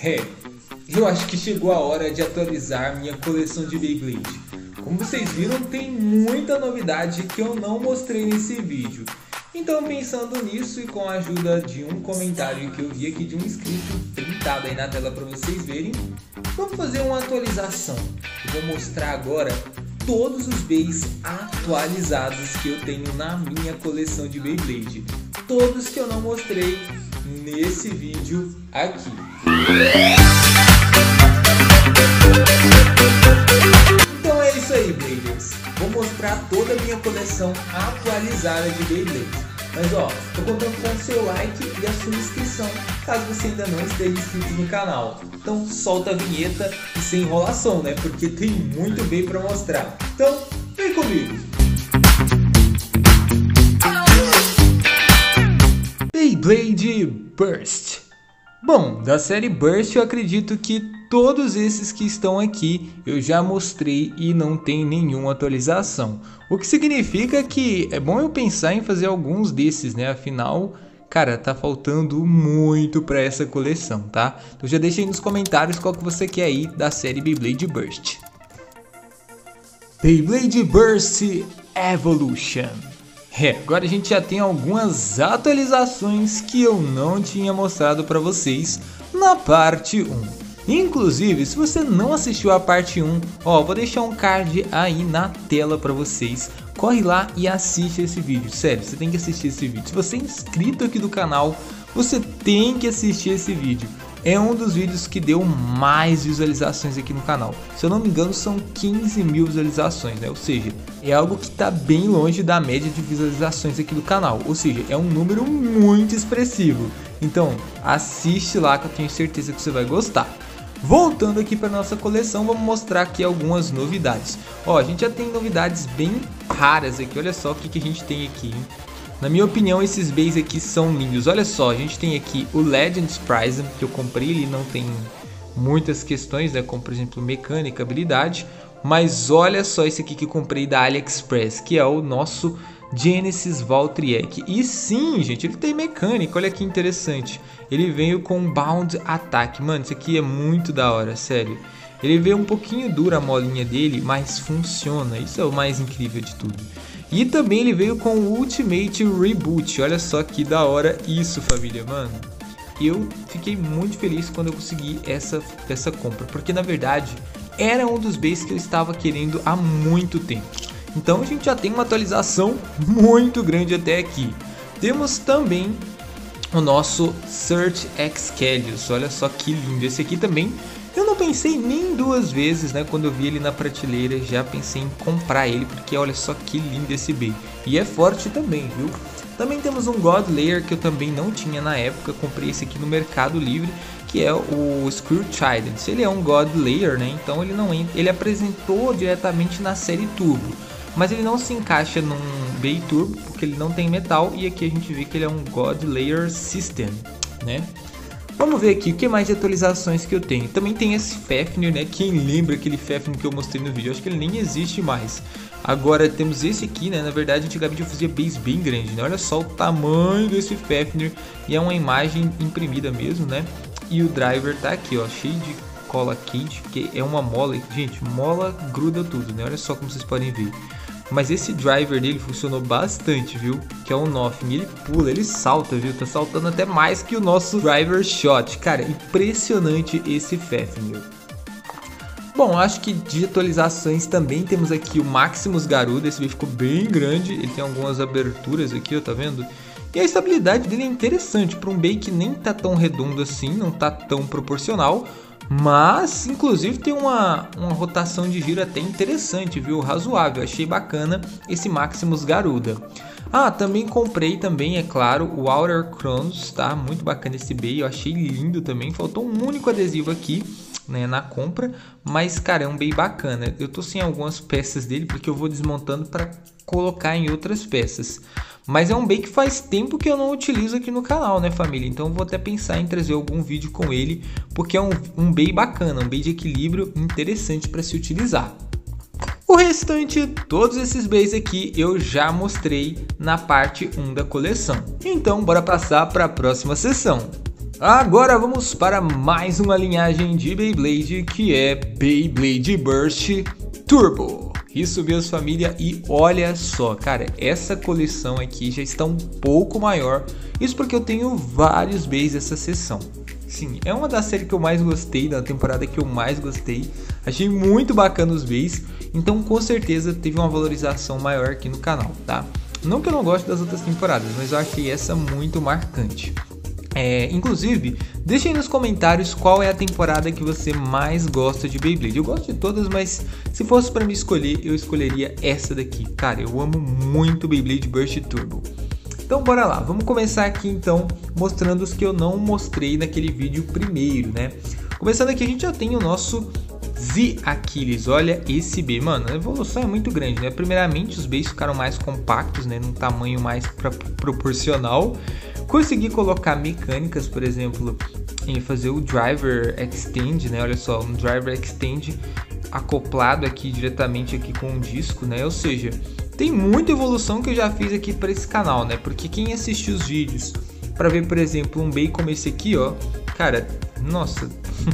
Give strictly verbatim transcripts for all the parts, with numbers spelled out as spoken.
É, eu acho que chegou a hora de atualizar minha coleção de Beyblade. Como vocês viram, tem muita novidade que eu não mostrei nesse vídeo. Então, pensando nisso e com a ajuda de um comentário que eu vi aqui de um inscrito, printado aí na tela para vocês verem, vamos fazer uma atualização. Eu vou mostrar agora todos os Beys atualizados que eu tenho na minha coleção de Beyblade. Todos que eu não mostrei nesse vídeo aqui. Então é isso aí, Bladers. Vou mostrar toda a minha coleção atualizada de Beyblade. Mas ó, tô contando com o seu like e a sua inscrição, caso você ainda não esteja inscrito no canal. Então solta a vinheta e sem enrolação, né? Porque tem muito bem pra mostrar. Então, vem comigo! Beyblade Burst. Bom, da série Burst eu acredito que todos esses que estão aqui eu já mostrei e não tem nenhuma atualização. O que significa que é bom eu pensar em fazer alguns desses, né? Afinal, cara, tá faltando muito para essa coleção, tá? Então já deixa aí nos comentários qual que você quer aí da série Beyblade Burst. Beyblade Burst Evolution. É, agora a gente já tem algumas atualizações que eu não tinha mostrado para vocês na parte um. Inclusive, se você não assistiu a parte um, ó, vou deixar um card aí na tela para vocês. Corre lá e assiste esse vídeo. Sério, você tem que assistir esse vídeo. Se você é inscrito aqui do canal, você tem que assistir esse vídeo. É um dos vídeos que deu mais visualizações aqui no canal. Se eu não me engano, são quinze mil visualizações, né? Ou seja, é algo que está bem longe da média de visualizações aqui do canal. Ou seja, é um número muito expressivo. Então, assiste lá que eu tenho certeza que você vai gostar. Voltando aqui para nossa coleção, vamos mostrar aqui algumas novidades. Ó, a gente já tem novidades bem raras aqui. Olha só o que, que a gente tem aqui, hein? Na minha opinião, esses Beys aqui são lindos. Olha só, a gente tem aqui o Legends Prism, que eu comprei, ele não tem muitas questões, né? Como por exemplo mecânica, habilidade. Mas olha só esse aqui que eu comprei da AliExpress, que é o nosso Genesis Valtryek. E sim, gente, ele tem mecânica, olha que interessante. Ele veio com Bound Attack, mano, isso aqui é muito da hora, sério. Ele veio um pouquinho dura a molinha dele, mas funciona, isso é o mais incrível de tudo. E também ele veio com o Ultimate Reboot, olha só que da hora isso, família, mano. Eu fiquei muito feliz quando eu consegui essa, essa compra, porque na verdade era um dos Beys que eu estava querendo há muito tempo. Então a gente já tem uma atualização muito grande até aqui. Temos também o nosso Search Excalius, olha só que lindo. Esse aqui também eu não pensei nem duas vezes, né? Quando eu vi ele na prateleira, já pensei em comprar ele, porque olha só que lindo esse Bey. E é forte também, viu? Também temos um God Layer que eu também não tinha na época, comprei esse aqui no Mercado Livre, que é o Screw Trident. Ele é um God Layer, né? Então ele não entra, ele apresentou diretamente na série Turbo, mas ele não se encaixa num Bey Turbo porque ele não tem metal, e aqui a gente vê que ele é um God Layer System, né? Vamos ver aqui o que mais de atualizações que eu tenho. Também tem esse Fafnir, né? Quem lembra aquele Fafnir que eu mostrei no vídeo? Acho que ele nem existe mais. Agora temos esse aqui, né? Na verdade, antigamente eu fazia Beys bem grande, né? Olha só o tamanho desse Fafnir. E é uma imagem imprimida mesmo, né? E o driver tá aqui, ó, cheio de cola quente, porque é uma mola. Gente, mola gruda tudo, né? Olha só como vocês podem ver. Mas esse driver dele funcionou bastante, viu? Que é o Nothing. Ele pula, ele salta, viu? Tá saltando até mais que o nosso Driver Shot. Cara, impressionante esse Fafnir. Bom, acho que de atualizações também temos aqui o Maximus Garuda. Esse Bey ficou bem grande. Ele tem algumas aberturas aqui, ó, tá vendo? E a estabilidade dele é interessante para um Bey que nem tá tão redondo assim, não tá tão proporcional. Mas, inclusive, tem uma, uma rotação de giro até interessante, viu? Razoável, achei bacana esse Maximus Garuda. Ah, também comprei também, é claro, o Outer Chronos, tá? Muito bacana esse Bey, eu achei lindo também. Faltou um único adesivo aqui, né, na compra, mas, cara, é um Bey bacana. Eu tô sem algumas peças dele porque eu vou desmontando para colocar em outras peças. Mas é um Bey que faz tempo que eu não utilizo aqui no canal, né, família? Então vou até pensar em trazer algum vídeo com ele, porque é um, um Bey bacana, um Bey de equilíbrio interessante para se utilizar. O restante, todos esses Beys aqui eu já mostrei na parte um da coleção. Então bora passar para a próxima seção. Agora vamos para mais uma linhagem de Beyblade, que é Beyblade Burst Turbo. Isso mesmo, família, e olha só, cara, essa coleção aqui já está um pouco maior. Isso porque eu tenho vários Beys dessa seção. Sim, é uma das séries que eu mais gostei, da temporada que eu mais gostei. Achei muito bacana os Beys, então com certeza teve uma valorização maior aqui no canal, tá? Não que eu não goste das outras temporadas, mas eu achei essa muito marcante. É, inclusive, deixem nos comentários qual é a temporada que você mais gosta de Beyblade. Eu gosto de todas, mas se fosse para me escolher, eu escolheria essa daqui. Cara, eu amo muito Beyblade Burst Turbo. Então bora lá, vamos começar aqui então mostrando os que eu não mostrei naquele vídeo primeiro, né? Começando aqui, a gente já tem o nosso Z-Aquiles. Olha esse B, mano, a evolução é muito grande, né? Primeiramente, os Bs ficaram mais compactos, né? Num tamanho mais pra, proporcional. Consegui colocar mecânicas, por exemplo, em fazer o Driver Extend, né? Olha só, um Driver Extend acoplado aqui diretamente aqui com um disco, né? Ou seja, tem muita evolução que eu já fiz aqui para esse canal, né? Porque quem assistiu os vídeos para ver, por exemplo, um Bey como esse aqui, ó, cara, nossa,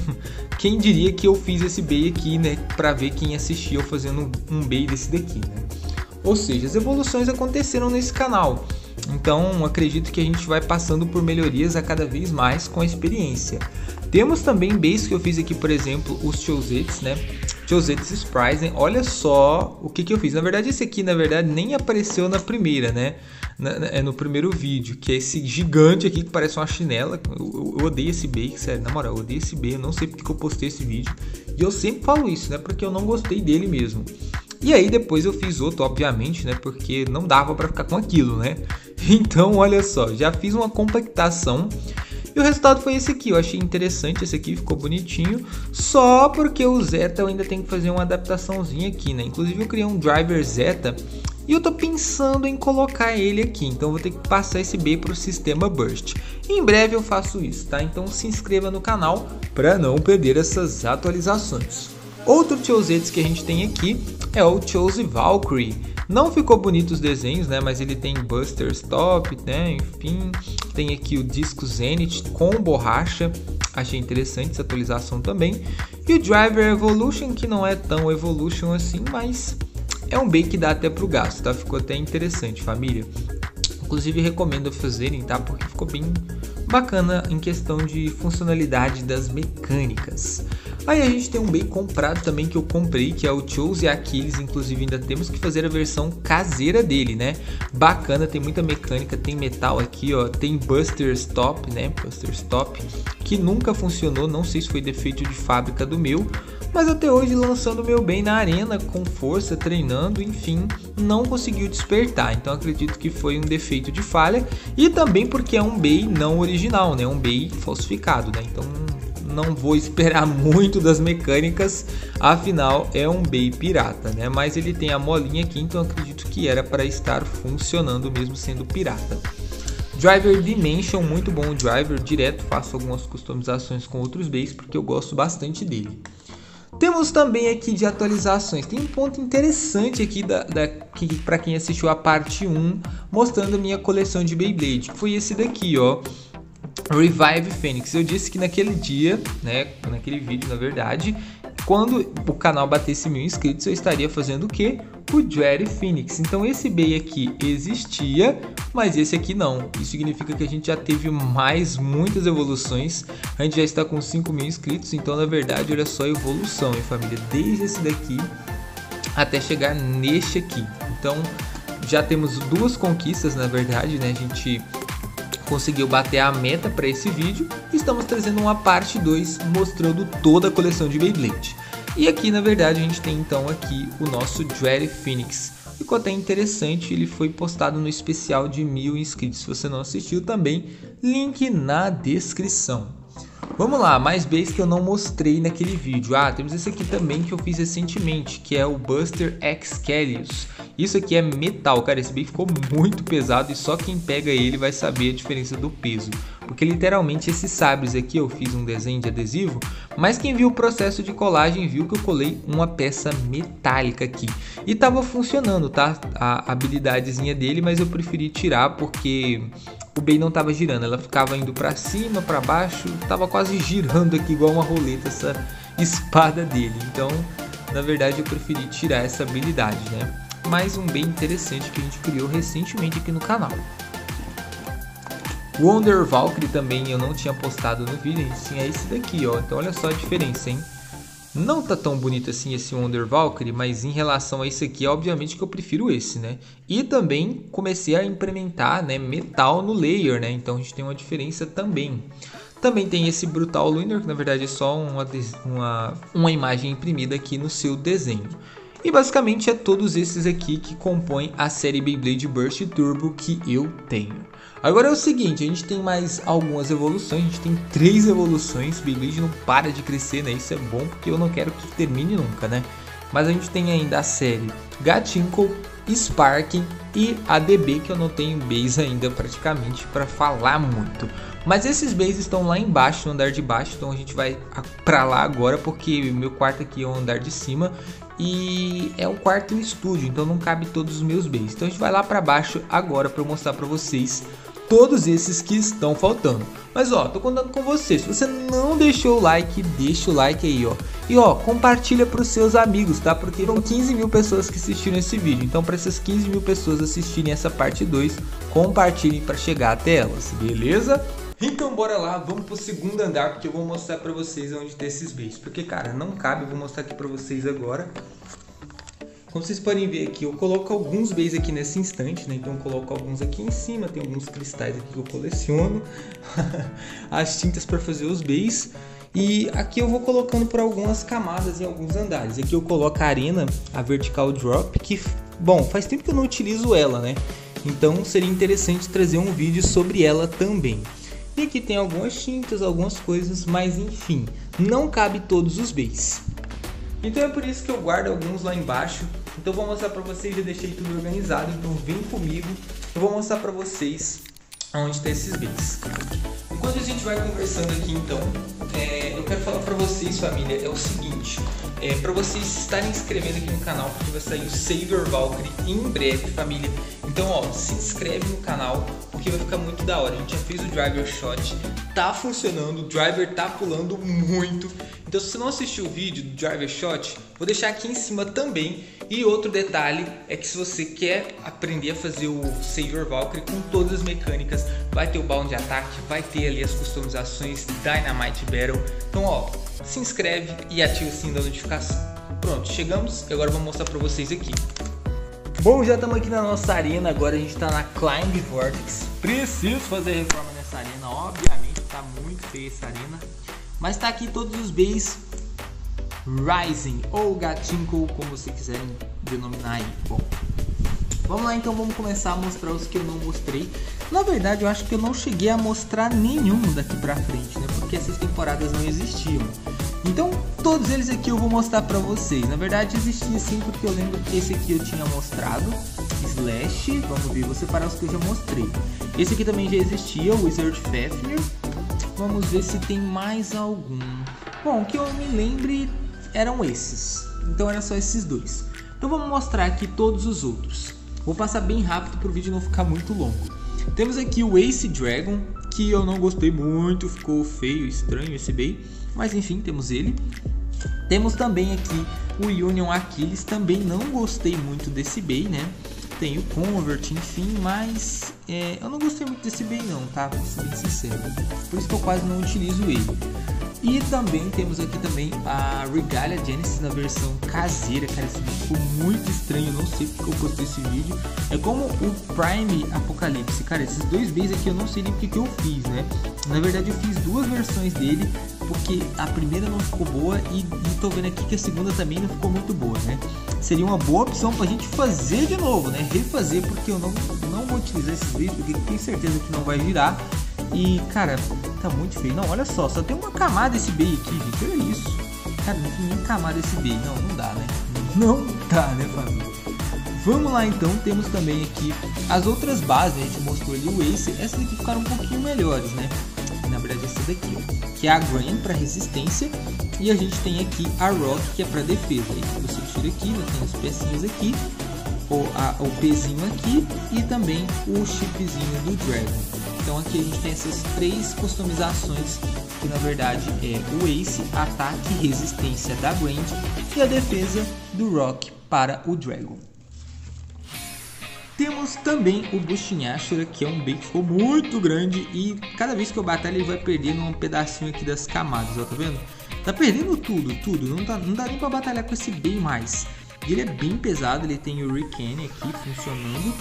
quem diria que eu fiz esse Bey aqui, né? Para ver quem assistiu fazendo um Bey desse daqui, né? Ou seja, as evoluções aconteceram nesse canal. Então, acredito que a gente vai passando por melhorias a cada vez mais com a experiência. Temos também Beys que eu fiz aqui, por exemplo, os Chosettes, né? Chosettes Surprise. Olha só o que que eu fiz. Na verdade, esse aqui, na verdade, nem apareceu na primeira, né? É no primeiro vídeo, que é esse gigante aqui que parece uma chinela. Eu, eu, eu odeio esse Bey, sério, na moral, eu odeio esse Bey. Eu não sei porque que eu postei esse vídeo. E eu sempre falo isso, né? Porque eu não gostei dele mesmo. E aí depois eu fiz outro, obviamente, né? Porque não dava pra ficar com aquilo, né? Então, olha só, já fiz uma compactação e o resultado foi esse aqui. Eu achei interessante, esse aqui ficou bonitinho, só porque o Zeta eu ainda tenho que fazer uma adaptaçãozinha aqui, né? Inclusive eu criei um Driver Zeta e eu tô pensando em colocar ele aqui, então eu vou ter que passar esse B para o sistema Burst. Em breve eu faço isso, tá? Então se inscreva no canal para não perder essas atualizações. Outro Chosettes que a gente tem aqui é o Chose Valkyrie. Não ficou bonito os desenhos, né? Mas ele tem Buster Stop, né? Enfim, tem aqui o disco Zenith com borracha. Achei interessante essa atualização também. E o Driver Evolution, que não é tão Evolution assim, mas é um Bey que dá até pro gasto, tá? Ficou até interessante, família. Inclusive recomendo fazerem, tá? Porque ficou bem bacana em questão de funcionalidade das mecânicas. Aí a gente tem um Bey comprado também que eu comprei, que é o Chose Aquiles. Inclusive ainda temos que fazer a versão caseira dele, né? Bacana, tem muita mecânica, tem metal aqui, ó, tem Buster Stop, né? Buster Stop, que nunca funcionou, não sei se foi defeito de fábrica do meu, mas até hoje lançando o meu Bey na arena com força, treinando, enfim, não conseguiu despertar. Então acredito que foi um defeito de falha e também porque é um Bey não original, né? Um Bey falsificado, né? Então não vou esperar muito das mecânicas, afinal é um Bey pirata, né? Mas ele tem a molinha aqui, então acredito que era para estar funcionando mesmo sendo pirata. Driver Dimension, muito bom o Driver, direto faço algumas customizações com outros Beys porque eu gosto bastante dele. Temos também aqui de atualizações, tem um ponto interessante aqui da, da, que, para quem assistiu a parte um, mostrando a minha coleção de Beyblade, que foi esse daqui, ó. Revive Phoenix. Eu disse que naquele dia, né, naquele vídeo na verdade, quando o canal batesse mil inscritos eu estaria fazendo o que? O Dread Phoenix. Então esse Bey aqui existia, mas esse aqui não. Isso significa que a gente já teve mais muitas evoluções. A gente já está com cinco mil inscritos, então na verdade olha só a evolução, hein, família, desde esse daqui até chegar neste aqui. Então já temos duas conquistas na verdade, né? A gente conseguiu bater a meta para esse vídeo. Estamos trazendo uma parte dois mostrando toda a coleção de Beyblade. E aqui na verdade a gente tem então aqui o nosso Dread Phoenix. Ficou até interessante, ele foi postado no especial de mil inscritos. Se você não assistiu também, link na descrição. Vamos lá, mais Beys que eu não mostrei naquele vídeo. Ah, temos esse aqui também que eu fiz recentemente, que é o Buster Excalius. Isso aqui é metal, cara, esse Bey ficou muito pesado e só quem pega ele vai saber a diferença do peso. Porque literalmente esses sabres aqui eu fiz um desenho de adesivo, mas quem viu o processo de colagem viu que eu colei uma peça metálica aqui. E tava funcionando, tá? A habilidadezinha dele, mas eu preferi tirar porque o bem não tava girando, ela ficava indo pra cima, pra baixo, tava quase girando aqui igual uma roleta essa espada dele. Então, na verdade, eu preferi tirar essa habilidade, né? Mais um bem interessante que a gente criou recentemente aqui no canal. O Wonder Valkyrie também eu não tinha postado no vídeo, a gente tinha esse daqui, ó. Então olha só a diferença, hein? Não tá tão bonito assim esse Wonder Valkyrie, mas em relação a esse aqui, obviamente que eu prefiro esse, né? E também comecei a implementar, né, metal no layer, né? Então a gente tem uma diferença também. Também tem esse Brutal Lunar, que na verdade é só uma, uma, uma imagem imprimida aqui no seu desenho. E basicamente é todos esses aqui que compõem a série Beyblade Burst Turbo que eu tenho. Agora é o seguinte, a gente tem mais algumas evoluções, a gente tem três evoluções, Beyblade não para de crescer, né? Isso é bom porque eu não quero que termine nunca, né? Mas a gente tem ainda a série Gatinkle, Sparking e a D B, que eu não tenho base ainda praticamente para falar muito. Mas esses bases estão lá embaixo, no andar de baixo, então a gente vai para lá agora porque meu quarto aqui é o andar de cima. E é um quarto estúdio, então não cabe todos os meus bases. Então a gente vai lá para baixo agora para mostrar para vocês todos esses que estão faltando. Mas ó, tô contando com você. Se você não deixou o like, deixa o like aí, ó. E ó, compartilha para os seus amigos, tá? Porque foram quinze mil pessoas que assistiram esse vídeo. Então para essas quinze mil pessoas assistirem essa parte dois, compartilhem para chegar até elas, beleza? Então bora lá, vamos pro segundo andar, porque eu vou mostrar pra vocês onde tem esses bases. Porque cara, não cabe, eu vou mostrar aqui pra vocês agora. Como vocês podem ver aqui, eu coloco alguns bases aqui nesse instante, né? Então eu coloco alguns aqui em cima, tem alguns cristais aqui que eu coleciono. As tintas para fazer os bases. E aqui eu vou colocando por algumas camadas em alguns andares. Aqui eu coloco a arena, a Vertical Drop, que, bom, faz tempo que eu não utilizo ela, né? Então seria interessante trazer um vídeo sobre ela também. E aqui tem algumas tintas, algumas coisas, mas enfim, não cabe todos os bases. Então é por isso que eu guardo alguns lá embaixo. Então eu vou mostrar para vocês, eu deixei tudo organizado, então vem comigo. Eu vou mostrar para vocês onde tem esses bases. Enquanto a gente vai conversando aqui então, é, eu quero falar para vocês, família, é o seguinte. É, para vocês estarem inscrevendo aqui no canal, porque vai sair o Saber Valkyrie em breve, família. Então ó, se inscreve no canal, porque vai ficar muito da hora. A gente já fez o Driver Shot, tá funcionando, o Driver tá pulando muito. Então se você não assistiu o vídeo do Driver Shot, vou deixar aqui em cima também. E outro detalhe é que se você quer aprender a fazer o Saber Valkyrie com todas as mecânicas, vai ter o baú de ataque, vai ter ali as customizações Dynamite Battle. Então ó, se inscreve e ativa o sininho da notificação. Pronto, chegamos e agora eu vou mostrar pra vocês aqui. Bom, já estamos aqui na nossa arena, agora a gente está na Climb Vortex. Preciso fazer reforma nessa arena, obviamente está muito feia essa arena. Mas está aqui todos os bases Rising ou Gatinkle, como vocês quiserem denominar aí. Bom, vamos lá então, vamos começar a mostrar os que eu não mostrei. Na verdade eu acho que eu não cheguei a mostrar nenhum daqui pra frente, né? Porque essas temporadas não existiam. Então todos eles aqui eu vou mostrar pra vocês. Na verdade existia sim, porque eu lembro que esse aqui eu tinha mostrado, Slash, vamos ver, vou separar os que eu já mostrei. Esse aqui também já existia, o Wizard Fafnir. Vamos ver se tem mais algum. Bom, que eu me lembre eram esses, então era só esses dois. Então vamos mostrar aqui todos os outros. Vou passar bem rápido para o vídeo não ficar muito longo. Temos aqui o Ace Dragon, que eu não gostei muito, ficou feio, estranho esse bey. Mas enfim, temos ele. Temos também aqui o Union Achilles, também não gostei muito desse bey, né? Tem o Convert, enfim, mas é, eu não gostei muito desse bey não, tá? Vou ser bem sincero. Por isso que eu quase não utilizo ele. E também temos aqui também a Regalia Genesis na versão caseira, cara, esse vídeo ficou muito estranho, não sei porque eu postei esse vídeo. É como o Prime Apocalipse, cara, esses dois bays aqui eu não sei nem porque que eu fiz, né? Na verdade eu fiz duas versões dele, porque a primeira não ficou boa e, e tô vendo aqui que a segunda também não ficou muito boa, né? Seria uma boa opção pra gente fazer de novo, né? Refazer, porque eu não, não vou utilizar esses bays, porque tenho certeza que não vai virar. E, cara, tá muito feio. Não, olha só, só tem uma camada esse bey aqui, gente. Olha isso. Cara, não tem nem camada esse bey. Não, não dá, né? Não dá, né, família? Vamos lá, então. Temos também aqui as outras bases. A gente mostrou ali o Ace. Essas aqui ficaram um pouquinho melhores, né? Na verdade, essa daqui, ó, que é a Grand para resistência. E a gente tem aqui a Rock, que é para defesa. Aí você tira aqui, né? Tem as pecinhas aqui. O, a, o pezinho aqui. E também o chipzinho do Dragon. Então aqui a gente tem essas três customizações, que na verdade é o Ace, ataque e resistência da Brand e a defesa do Rock para o Dragon. Temos também o Boosting Ashura, que é um bait que ficou muito grande e cada vez que eu batalho ele vai perdendo um pedacinho aqui das camadas, ó, tá vendo? Tá perdendo tudo, tudo, não, tá, não dá nem pra batalhar com esse bait mais. Ele é bem pesado, ele tem o Riken aqui funcionando.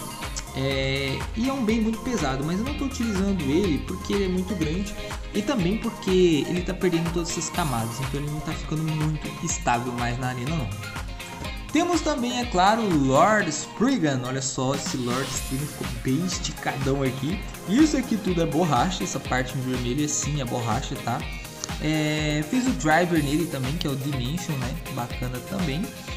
É, e é um bem muito pesado, mas eu não estou utilizando ele porque ele é muito grande e também porque ele está perdendo todas essas camadas, então ele não está ficando muito estável mais na arena não. Temos também, é claro, o Lord Spriggan. Olha só, esse Lord Spriggan ficou bem esticadão aqui. Isso aqui tudo é borracha, essa parte em vermelho sim é borracha, tá? É, fiz o driver nele também, que é o Dimension, né? Bacana também.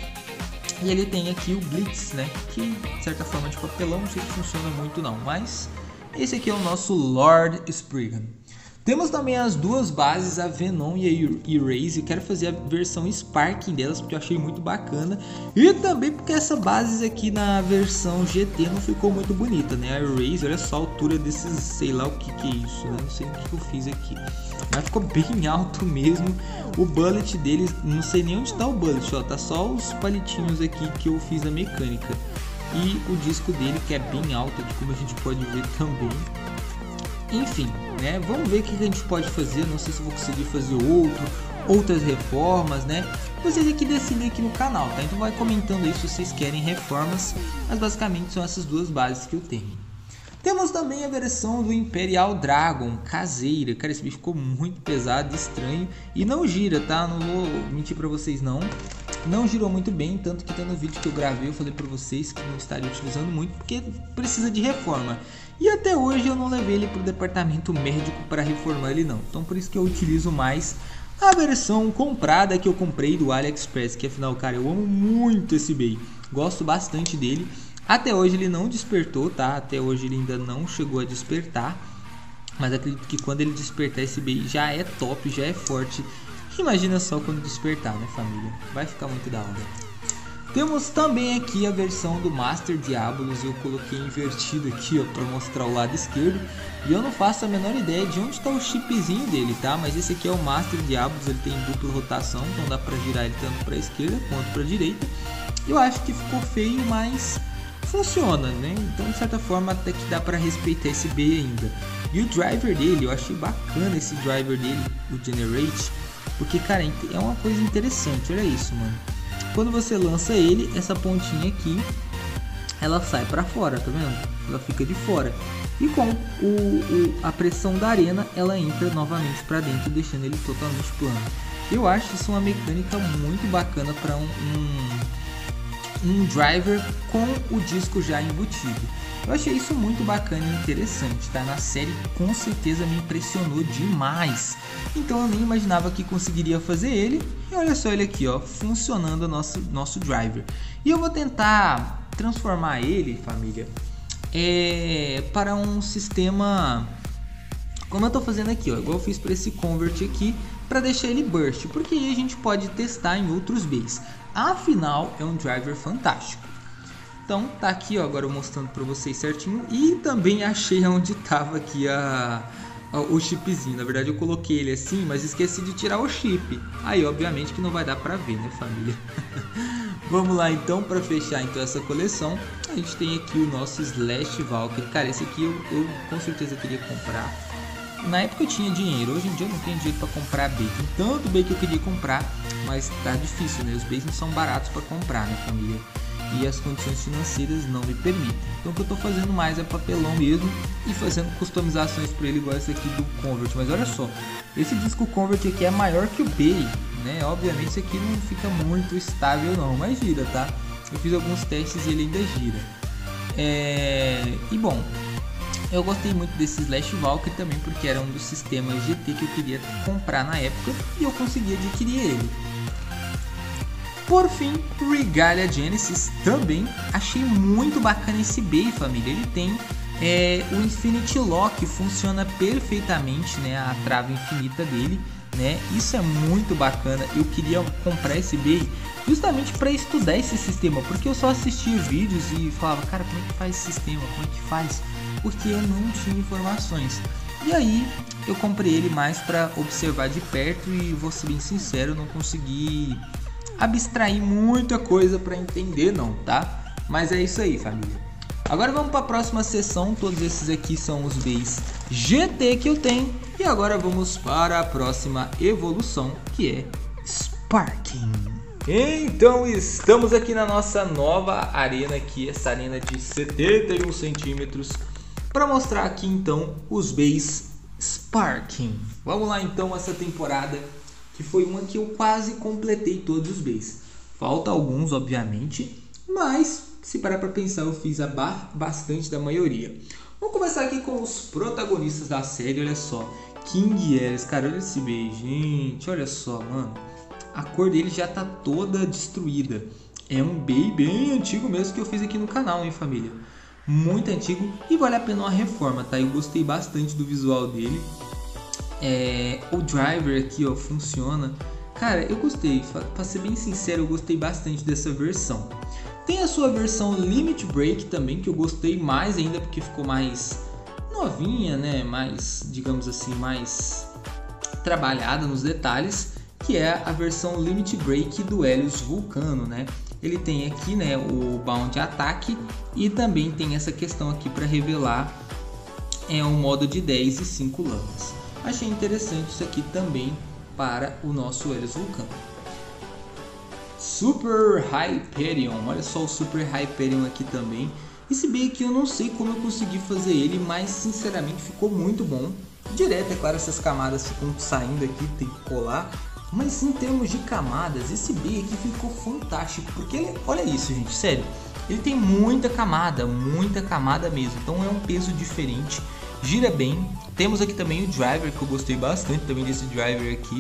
E ele tem aqui o Blitz, né? Que de certa forma de papelão, não sei se funciona muito não, mas esse aqui é o nosso Lord Spriggan. Temos também as duas bases, a Venom e a Erase. Eu quero fazer a versão Sparking delas porque eu achei muito bacana. E também porque essa base aqui na versão G T não ficou muito bonita, né? A Erase, olha só a altura desses, sei lá o que que é isso, né? Não sei o que, que eu fiz aqui. Mas ficou bem alto mesmo. O bullet deles, não sei nem onde está o bullet, ó. Tá só os palitinhos aqui que eu fiz na mecânica. E o disco dele que é bem alto aqui, como a gente pode ver também. Enfim, né? Vamos ver o que a gente pode fazer. Não sei se vou conseguir fazer outro, outras reformas, né? Vocês aqui decidem aqui no canal, tá? Então vai comentando aí se vocês querem reformas. Mas basicamente são essas duas bases que eu tenho. Temos também a versão do Imperial Dragon caseira. Cara, esse bicho ficou muito pesado, estranho e não gira, tá? Não vou mentir pra vocês não. Não girou muito bem, tanto que tá no vídeo que eu gravei eu falei pra vocês que não estaria utilizando muito porque precisa de reforma. E até hoje eu não levei ele pro departamento médico para reformar ele não. Então por isso que eu utilizo mais a versão comprada que eu comprei do AliExpress, que afinal, cara, eu amo muito esse bait. Gosto bastante dele. Até hoje ele não despertou, tá? Até hoje ele ainda não chegou a despertar. Mas acredito que quando ele despertar esse bait já é top, já é forte. Imagina só quando despertar, né, família? Vai ficar muito da hora. Temos também aqui a versão do Master Diabolos. Eu coloquei invertido aqui, ó, para mostrar o lado esquerdo. E eu não faço a menor ideia de onde está o chipzinho dele, tá? Mas esse aqui é o Master Diabolos, ele tem dupla rotação, então dá para girar ele tanto para a esquerda quanto para a direita. Eu acho que ficou feio, mas funciona, né? Então de certa forma até que dá para respeitar esse bait ainda. E o driver dele, eu achei bacana esse driver dele, o Generate, porque cara, é uma coisa interessante, olha isso, mano. Quando você lança ele, essa pontinha aqui, ela sai para fora, tá vendo? Ela fica de fora. E com o, o, a pressão da arena, ela entra novamente para dentro, deixando ele totalmente plano. Eu acho isso uma mecânica muito bacana para um, um, um driver com o disco já embutido. Eu achei isso muito bacana e interessante, tá? Na série com certeza me impressionou demais. Então eu nem imaginava que conseguiria fazer ele. E olha só ele aqui, ó, funcionando o nosso, nosso driver. E eu vou tentar transformar ele, família, é, para um sistema como eu tô fazendo aqui, ó, igual eu fiz para esse convert aqui, para deixar ele burst, porque aí a gente pode testar em outros bays. Afinal, é um driver fantástico. Então tá aqui, ó, agora eu mostrando para vocês certinho. E também achei onde tava aqui a, a, o chipzinho. Na verdade eu coloquei ele assim, mas esqueci de tirar o chip. Aí obviamente que não vai dar para ver, né, família? Vamos lá então, para fechar então essa coleção. A gente tem aqui o nosso Slash Valkyrie. Cara, esse aqui eu, eu com certeza queria comprar. Na época eu tinha dinheiro, hoje em dia eu não tenho dinheiro para comprar bait. Tem tanto bait que eu queria comprar, mas tá difícil, né? Os baits não são baratos para comprar, né, família? E as condições financeiras não me permitem. Então o que eu estou fazendo mais é papelão mesmo e fazendo customizações para ele, igual esse aqui do Convert. Mas olha só, esse disco Convert aqui é maior que o bait, né? Obviamente esse aqui não fica muito estável não, mas gira, tá? Eu fiz alguns testes e ele ainda gira. É... E bom, eu gostei muito desse Slash Valkyrie também porque era um dos sistemas G T que eu queria comprar na época e eu consegui adquirir ele. Por fim, Regalia Genesis também, achei muito bacana esse bait, família. Ele tem é, o Infinity Lock, funciona perfeitamente, né, a trava infinita dele, né? Isso é muito bacana. Eu queria comprar esse bait justamente para estudar esse sistema, porque eu só assistia vídeos e falava, cara, como é que faz esse sistema, como é que faz porque eu não tinha informações. E aí eu comprei ele mais para observar de perto e vou ser bem sincero, não consegui abstrair muita coisa para entender não, tá? Mas é isso aí, família. Agora vamos para a próxima seção. Todos esses aqui são os bays G T que eu tenho. E agora vamos para a próxima evolução, que é Sparking. Então estamos aqui na nossa nova arena aqui, essa arena de setenta e um centímetros, para mostrar aqui então os bays Sparking. Vamos lá então, essa temporada que foi uma que eu quase completei todos os bays. Falta alguns, obviamente, mas se parar para pensar, eu fiz a ba bastante da maioria. Vamos começar aqui com os protagonistas da série, olha só. King Ares, cara, olha esse bey, gente, olha só, mano. A cor dele já tá toda destruída. É um bey bem antigo mesmo que eu fiz aqui no canal, hein, família. Muito antigo e vale a pena uma reforma, tá? Eu gostei bastante do visual dele. É, o driver aqui, ó, funciona. Cara, eu gostei, pra ser bem sincero, eu gostei bastante dessa versão. Tem a sua versão Limit Break também, que eu gostei mais ainda porque ficou mais novinha, né? Mais, digamos assim, mais trabalhada nos detalhes, que é a versão Limit Break do Helios Vulcano, né? Ele tem aqui, né, o Bound Ataque e também tem essa questão aqui para revelar é um modo de dez e cinco lamas. Achei interessante isso aqui também para o nosso Helios Vulcano. Super Hyperion, olha só o Super Hyperion aqui também. Esse bey aqui eu não sei como eu consegui fazer ele, mas sinceramente ficou muito bom. Direto, é claro, essas camadas ficam saindo aqui, tem que colar. Mas em termos de camadas, esse bey aqui ficou fantástico, porque ele, olha isso, gente, sério. Ele tem muita camada, muita camada mesmo, então é um peso diferente, gira bem. Temos aqui também o driver, que eu gostei bastante também desse driver aqui.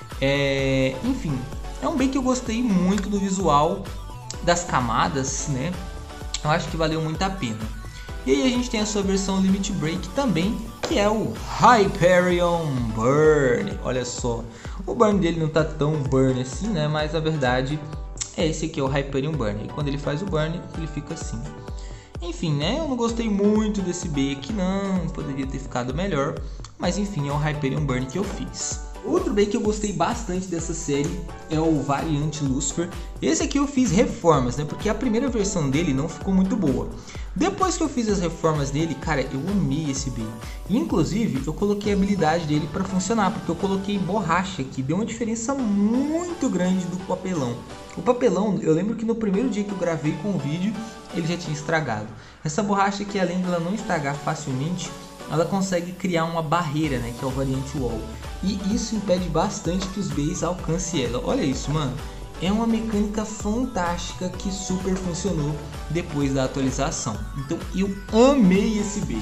É, enfim, é um bey que eu gostei muito do visual, das camadas, né? Eu acho que valeu muito a pena. E aí a gente tem a sua versão Limit Break também, que é o Hyperion Burn. Olha só, o burn dele não tá tão burn assim, né? Mas a verdade é esse aqui, é o Hyperion Burn. E quando ele faz o burn, ele fica assim. Enfim, né? Eu não gostei muito desse bey aqui não, poderia ter ficado melhor. Mas enfim, é o Hyperion Burn que eu fiz. Outro bey que eu gostei bastante dessa série é o Valiant Lucifer. Esse aqui eu fiz reformas, né? Porque a primeira versão dele não ficou muito boa. Depois que eu fiz as reformas dele, cara, eu amei esse bey. Inclusive, eu coloquei a habilidade dele para funcionar, porque eu coloquei borracha aqui. Deu uma diferença muito grande do papelão. O papelão, eu lembro que no primeiro dia que eu gravei com o vídeo, ele já tinha estragado. Essa borracha aqui, além de ela não estragar facilmente, ela consegue criar uma barreira, né, que é o Valiant Wall. E isso impede bastante que os beys alcancem ela. Olha isso, mano. É uma mecânica fantástica que super funcionou depois da atualização. Então eu amei esse bey.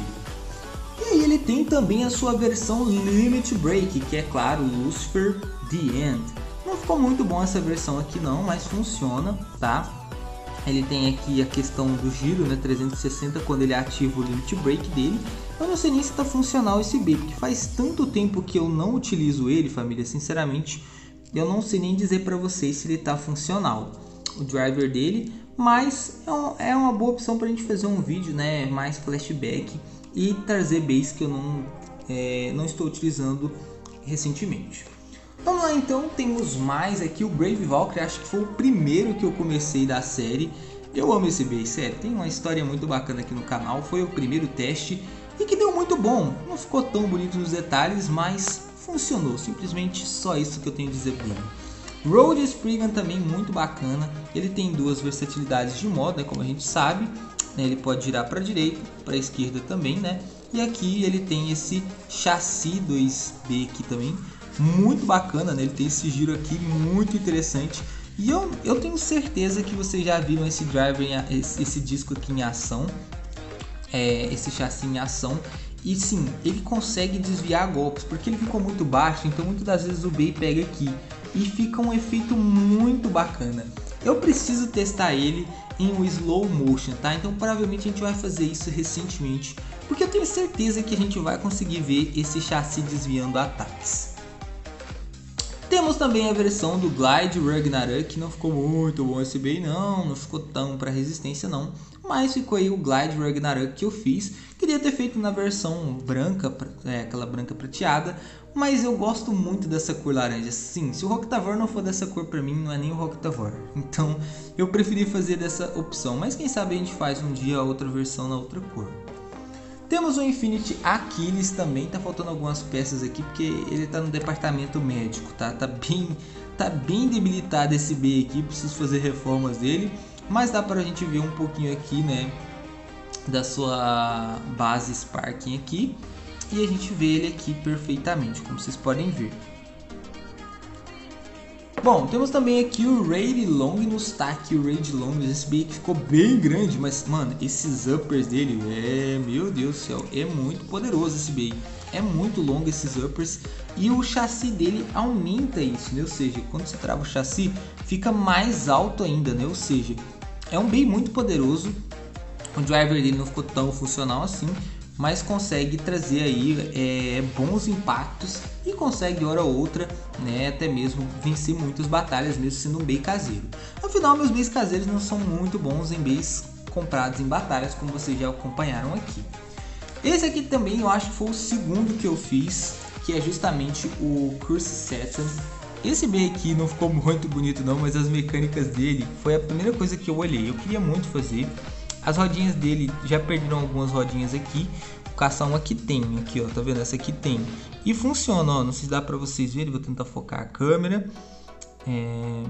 E aí ele tem também a sua versão Limit Break, que é claro, Lucifer The End. Não ficou muito bom essa versão aqui não, mas funciona, tá? Ele tem aqui a questão do giro, né, trezentos e sessenta, quando ele ativa o Limit Break dele. Eu não sei nem se está funcional esse bey, porque faz tanto tempo que eu não utilizo ele, família, sinceramente, eu não sei nem dizer para vocês se ele está funcional, o driver dele, mas é, um, é uma boa opção para a gente fazer um vídeo, né, mais flashback e trazer beys que eu não, é, não estou utilizando recentemente. Vamos lá então, temos mais aqui o Brave Valkyrie, acho que foi o primeiro que eu comecei da série. Eu amo esse bey, sério, tem uma história muito bacana aqui no canal, foi o primeiro teste e que deu muito bom. Não ficou tão bonito nos detalhes, mas funcionou, simplesmente só isso que eu tenho a dizer dele. Road Spriggan também muito bacana, ele tem duas versatilidades de modo, né, como a gente sabe, né, ele pode girar para a direita, para a esquerda também, né, e aqui ele tem esse chassi dois B aqui também, muito bacana, né? Ele tem esse giro aqui muito interessante. E eu, eu tenho certeza que vocês já viram esse driver, em, esse, esse disco aqui em ação, é, esse chassi em ação. E sim, ele consegue desviar golpes, porque ele ficou muito baixo, então muitas das vezes o bey pega aqui. E fica um efeito muito bacana. Eu preciso testar ele em um slow motion, tá? Então provavelmente a gente vai fazer isso recentemente, porque eu tenho certeza que a gente vai conseguir ver esse chassi desviando ataques. Temos também a versão do Glide Ragnarok, que não ficou muito bom esse bey não, não ficou tão para resistência não, mas ficou aí o Glide Ragnarok que eu fiz. Queria ter feito na versão branca, é, aquela branca prateada, mas eu gosto muito dessa cor laranja. Sim, se o Roctavor não for dessa cor pra mim, não é nem o Roctavor. Então eu preferi fazer dessa opção, mas quem sabe a gente faz um dia a outra versão na outra cor. Temos o Infinity Achilles também, tá faltando algumas peças aqui porque ele tá no departamento médico, tá? Tá bem, tá bem debilitado esse B aqui, preciso fazer reformas dele, mas dá pra gente ver um pouquinho aqui, né, da sua base Sparking aqui, e a gente vê ele aqui perfeitamente, como vocês podem ver. Bom, temos também aqui o Raid Longinus, tá aqui o Raid Longinus, esse B aqui ficou bem grande, mas mano, esses uppers dele, é, meu Deus do céu, é muito poderoso esse B, é muito longo esses uppers, e o chassi dele aumenta isso, né? Ou seja, quando você trava o chassi, fica mais alto ainda, né? Ou seja, é um B muito poderoso. O driver dele não ficou tão funcional assim, mas consegue trazer aí é, bons impactos e consegue hora ou outra, né, até mesmo vencer muitas batalhas, mesmo sendo um B caseiro. Afinal, meus Bs caseiros não são muito bons em Bs comprados em batalhas, como vocês já acompanharam aqui. Esse aqui também eu acho que foi o segundo que eu fiz, que é justamente o Curse Saturn. Esse B aqui não ficou muito bonito não, mas as mecânicas dele foi a primeira coisa que eu olhei. Eu queria muito fazer. As rodinhas dele já perderam algumas rodinhas aqui. O K um aqui tem, aqui ó, tá vendo? Essa aqui tem. E funciona, ó, não sei se dá pra vocês verem, vou tentar focar a câmera. É...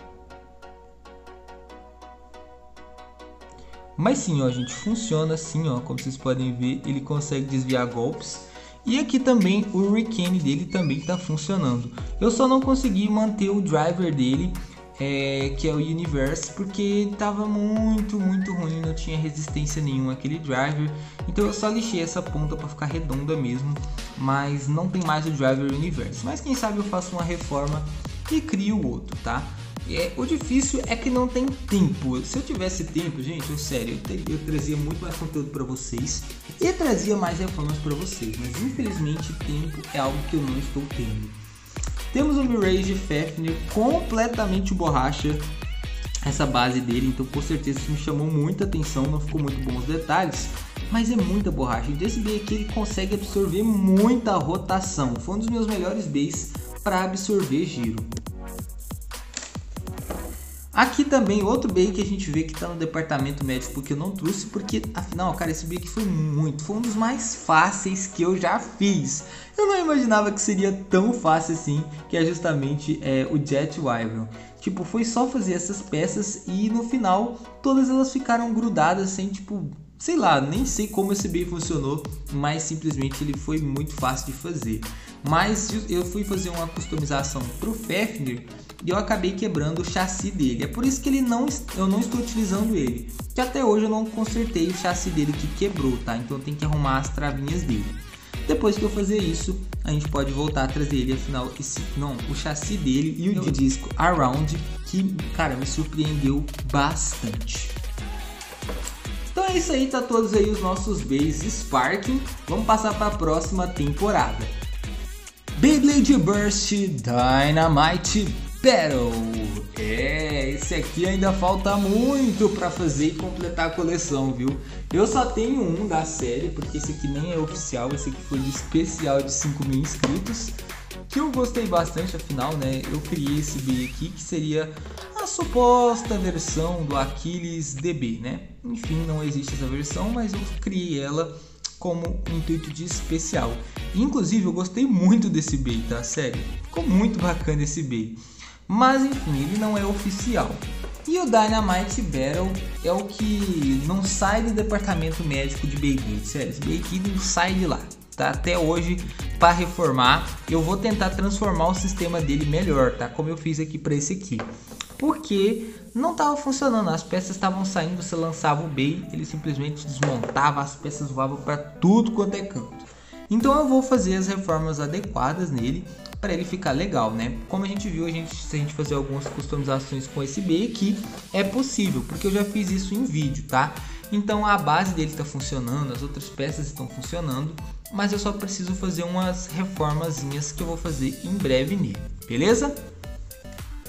Mas sim, ó, gente, funciona assim, ó, como vocês podem ver, ele consegue desviar golpes. E aqui também o Hurricane dele também tá funcionando. Eu só não consegui manter o driver dele, É, que é o Universe, porque tava muito, muito ruim, não tinha resistência nenhuma aquele driver, então eu só lixei essa ponta para ficar redonda mesmo, mas não tem mais o driver Universe, mas quem sabe eu faço uma reforma e crio o outro, tá? É, o difícil é que não tem tempo. Se eu tivesse tempo, gente, eu sério, eu, teria, eu trazia muito mais conteúdo para vocês e trazia mais reformas para vocês, mas infelizmente tempo é algo que eu não estou tendo. Temos o Mirage Fafnir completamente borracha, essa base dele, então com certeza isso me chamou muita atenção, não ficou muito bom os detalhes, mas é muita borracha. E desse B aqui ele consegue absorver muita rotação, foi um dos meus melhores Bs para absorver giro. Aqui também outro B que a gente vê que está no departamento médico, porque eu não trouxe, porque afinal, cara, esse B aqui foi muito, foi um dos mais fáceis que eu já fiz. Eu não imaginava que seria tão fácil assim, que é justamente é, o Jet Wyvern. Tipo, foi só fazer essas peças e no final todas elas ficaram grudadas sem, tipo, sei lá, nem sei como esse B funcionou, mas simplesmente ele foi muito fácil de fazer. Mas eu fui fazer uma customização para o Fafnir e eu acabei quebrando o chassi dele. É por isso que ele não, eu não estou utilizando ele, que até hoje eu não consertei o chassi dele que quebrou, tá? Então eu tenho que arrumar as travinhas dele. Depois que eu fazer isso, a gente pode voltar a trazer ele, afinal, esse, não, o chassi dele e o disco Around, que, cara, me surpreendeu bastante. Então é isso aí, tá todos aí os nossos Bs Sparking. Vamos passar para a próxima temporada. Beyblade Burst Dynamite Battle. É, esse aqui ainda falta muito para fazer e completar a coleção, viu? Eu só tenho um da série, porque esse aqui nem é oficial, esse aqui foi de especial de cinco mil inscritos, que eu gostei bastante, afinal, né? Eu criei esse B aqui, que seria a suposta versão do Achilles D B, né? Enfim, não existe essa versão, mas eu criei ela como um intuito de especial. Inclusive, eu gostei muito desse B, tá? Sério, ficou muito bacana esse B. Mas enfim, ele não é oficial. E o Dynamite Battle é o que não sai do departamento médico de Beyblade. Sério, esse B aqui não sai de lá, tá? Até hoje, para reformar, eu vou tentar transformar o sistema dele melhor, tá? Como eu fiz aqui para esse aqui. Porque não estava funcionando, as peças estavam saindo, você lançava o B, ele simplesmente desmontava, as peças voavam para tudo quanto é canto. Então eu vou fazer as reformas adequadas nele para ele ficar legal, né? Como a gente viu, a gente, se a gente fazer algumas customizações com esse B aqui, é possível, porque eu já fiz isso em vídeo, tá? Então a base dele está funcionando, as outras peças estão funcionando, mas eu só preciso fazer umas reformazinhas que eu vou fazer em breve nele, beleza?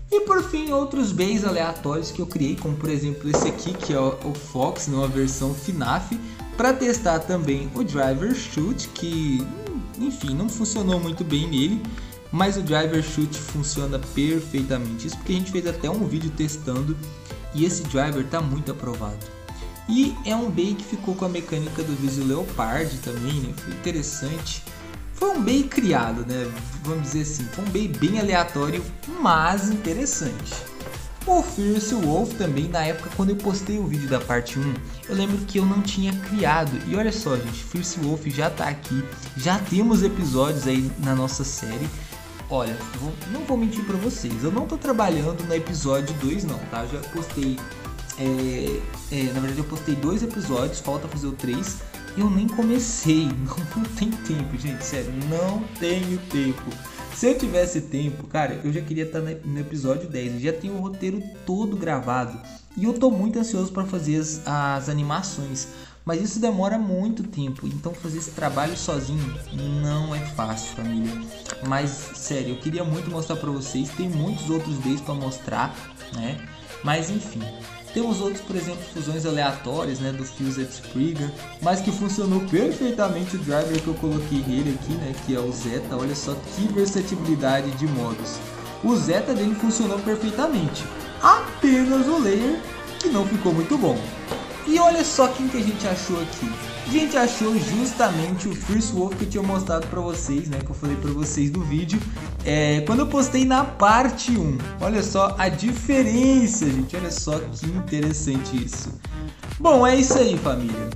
E por fim, outros bays aleatórios que eu criei, como por exemplo esse aqui, que é o Fox, numa versão F NAF, para testar também o Driver Shoot, que enfim, não funcionou muito bem nele, mas o Driver Shoot funciona perfeitamente. Isso porque a gente fez até um vídeo testando e esse driver está muito aprovado. E é um bait que ficou com a mecânica do Visual Leopard também, né? Foi interessante. Foi um bait criado, né? Vamos dizer assim, foi um bait bem aleatório, mas interessante. O Fierce Wolf também, na época quando eu postei o vídeo da parte um, eu lembro que eu não tinha criado. E olha só, gente, Fierce Wolf já tá aqui, já temos episódios aí na nossa série. Olha, eu vou, não vou mentir pra vocês, eu não tô trabalhando no episódio dois não, tá? Eu já postei, é, é, na verdade eu postei dois episódios, falta fazer o três. Eu nem comecei, não, não tem tempo, gente, sério, não tenho tempo. Se eu tivesse tempo, cara, eu já queria estar no episódio dez, eu já tenho o roteiro todo gravado. E eu tô muito ansioso para fazer as, as animações, mas isso demora muito tempo, então fazer esse trabalho sozinho não é fácil, família. Mas, sério, eu queria muito mostrar para vocês, tem muitos outros bays para mostrar, né? Mas enfim, temos outros, por exemplo, fusões aleatórias, né, do Fused Spriggan, mas que funcionou perfeitamente o driver que eu coloquei nele aqui, né, que é o Zeta. Olha só que versatilidade de modos. O Zeta dele funcionou perfeitamente, apenas o layer que não ficou muito bom. E olha só quem que a gente achou aqui. A gente achou justamente o Fierce Wolf que eu tinha mostrado pra vocês, né? Que eu falei pra vocês do vídeo. É, quando eu postei na parte um. Olha só a diferença, gente. Olha só que interessante isso. Bom, é isso aí, família.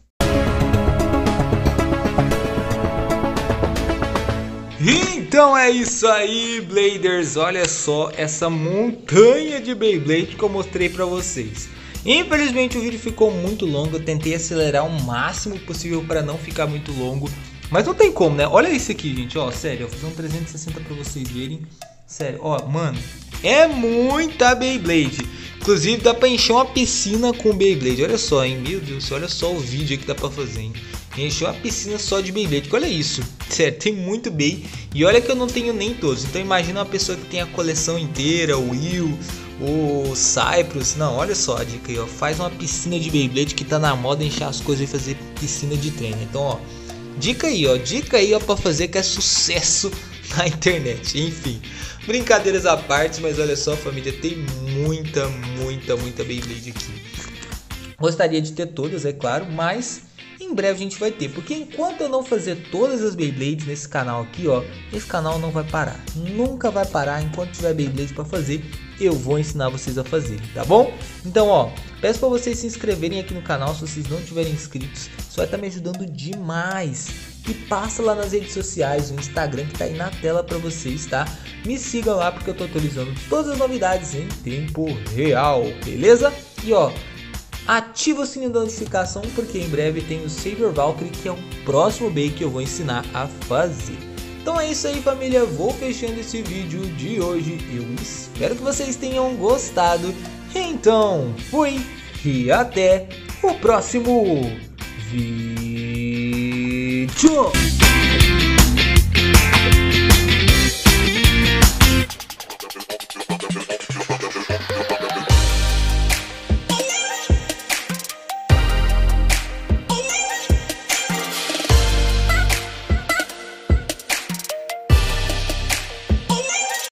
Então é isso aí, Bladers. Olha só essa montanha de Beyblade que eu mostrei pra vocês. Infelizmente o vídeo ficou muito longo, eu tentei acelerar o máximo possível para não ficar muito longo, mas não tem como, né? Olha isso aqui, gente, ó, sério, eu fiz um trezentos e sessenta para vocês verem, sério, ó, mano, é muita Beyblade, inclusive dá para encher uma piscina com Beyblade, olha só, hein, meu Deus, olha só o vídeo que dá para fazer, hein? Encher uma piscina só de Beyblade, olha isso, sério, tem muito Bey, e olha que eu não tenho nem todos, então imagina uma pessoa que tem a coleção inteira, o Will, o Cyprus, não, olha só a dica aí, ó, faz uma piscina de Beyblade que tá na moda encher as coisas e fazer piscina de treino. Então, ó, dica aí, ó, dica aí, ó, pra fazer que é sucesso na internet. Enfim, brincadeiras à parte, mas olha só, família, tem muita, muita, muita Beyblade aqui. Gostaria de ter todas, é claro, mas em breve a gente vai ter, porque enquanto eu não fazer todas as Beyblades nesse canal aqui, ó, esse canal não vai parar, nunca vai parar. Enquanto tiver Beyblade para fazer, eu vou ensinar vocês a fazer, tá bom? Então, ó, peço para vocês se inscreverem aqui no canal se vocês não tiverem inscritos, isso vai estar me ajudando demais. E passa lá nas redes sociais, o Instagram que tá aí na tela para vocês, tá? Me sigam lá porque eu tô atualizando todas as novidades em tempo real, beleza? E ó, ativa o sininho da notificação porque em breve tem o Saber Valkyrie, que é o próximo bait que eu vou ensinar a fazer. Então é isso aí, família, vou fechando esse vídeo de hoje, eu espero que vocês tenham gostado. Então fui e até o próximo vídeo.